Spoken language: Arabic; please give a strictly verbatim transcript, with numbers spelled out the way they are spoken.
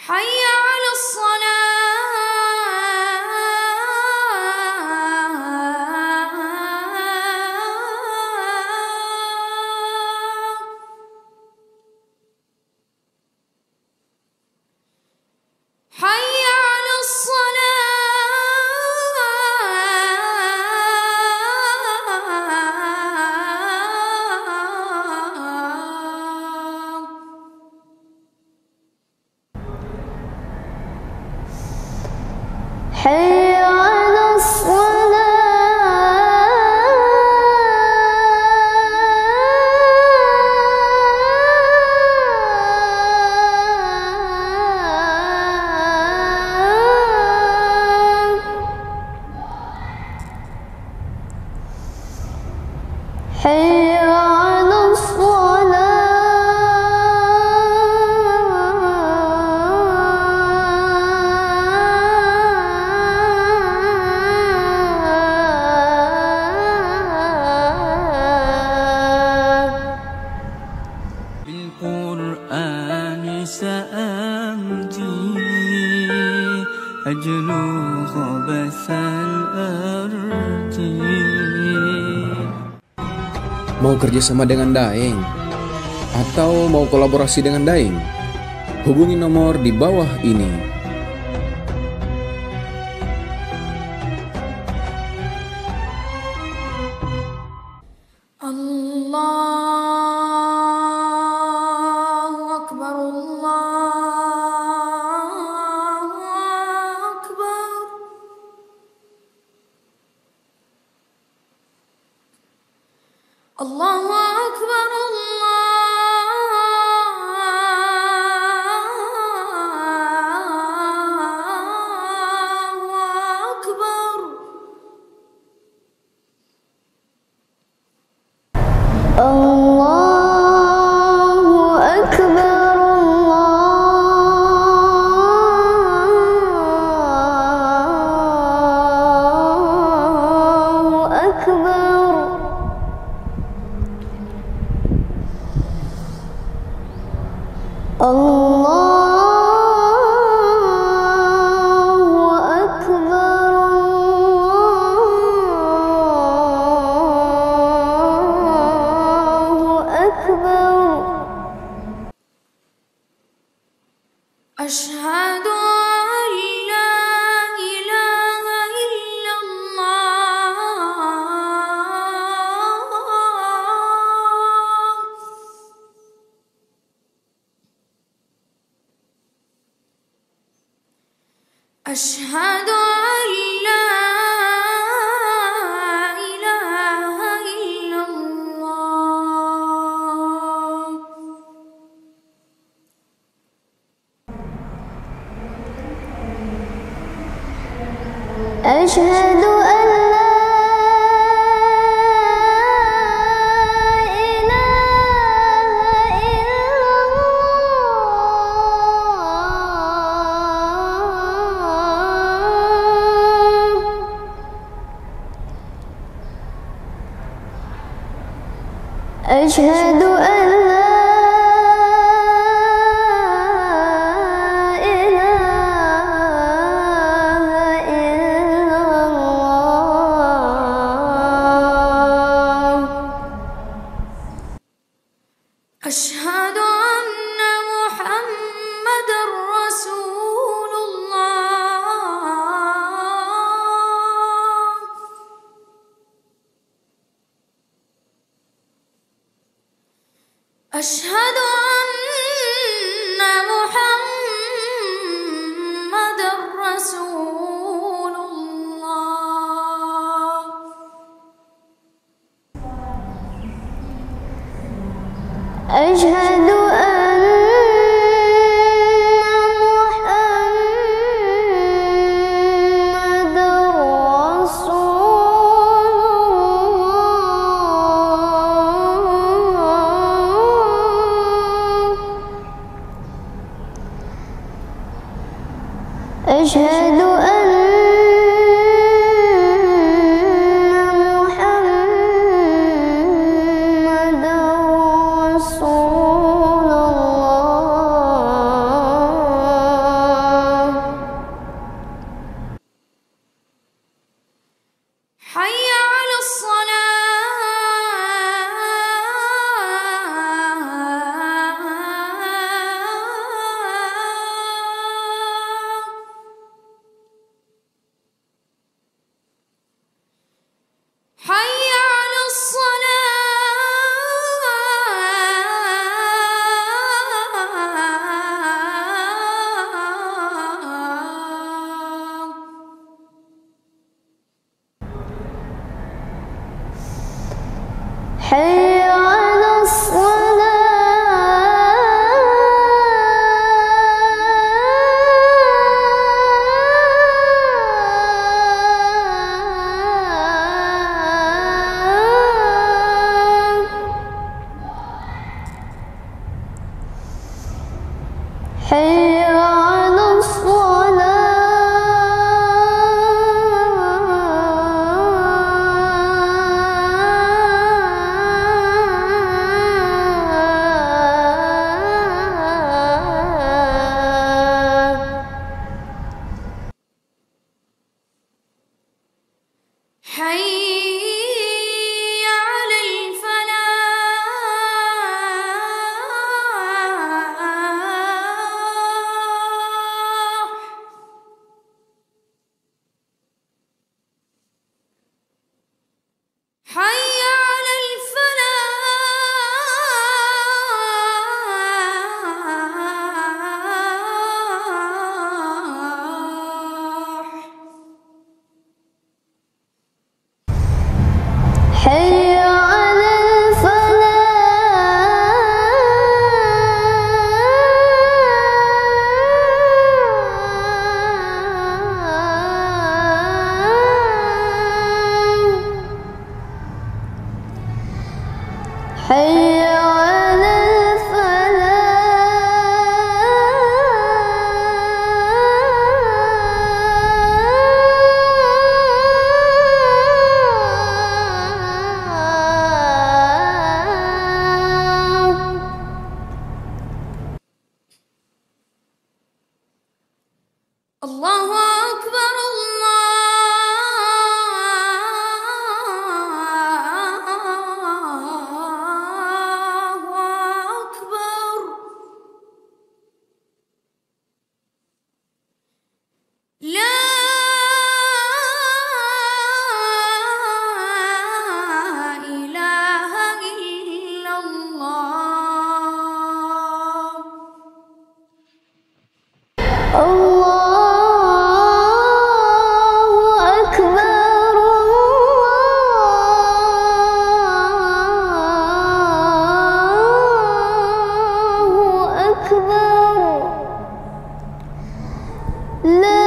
حي على الصلاة حي على حي على الصلاة حي على بالقرآن سأمضي أجلو خبث الأرض. Mau kerjasama dengan Daeng atau mau kolaborasi dengan Daeng? Hubungi nomor di bawah ini. Allahu Akbar, Allahu Akbar. Allahu Akbar, Allahu Akbar. Allahu Akbar, Allahu Akbar. Allahu Akbar, Allahu Akbar. Asyhadu an la ilaha illallah. Asyhadu an la ilaha illallah. Asyhadu an la ilaha illallah. Asyhadu an la أشهد أن محمدًا رسول الله. أشهد أن محمدًا رسول الله. أشهد أن محمدًا رسول الله. أشهد أن محمدًا رسول الله. الله أكبر الله أكبر. لا إله إلا الله. الله أكبر الله أكبر. لا